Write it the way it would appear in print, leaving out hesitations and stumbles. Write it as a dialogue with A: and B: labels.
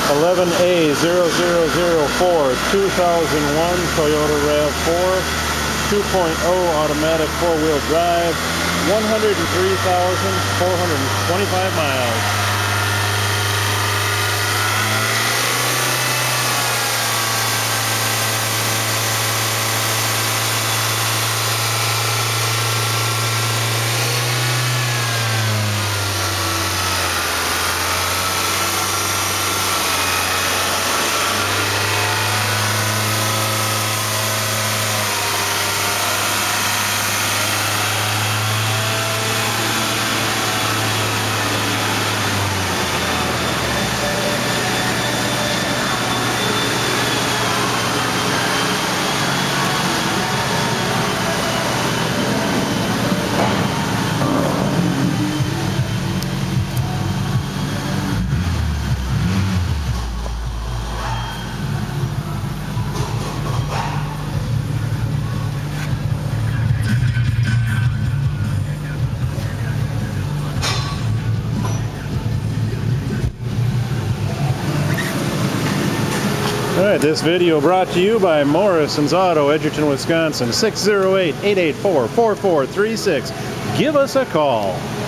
A: 11A0004 2001 Toyota RAV4 2.0 automatic four-wheel drive, 103,425 miles. Alright, this video brought to you by Morrison's Auto, Edgerton, Wisconsin, 608-884-4436. Give us a call.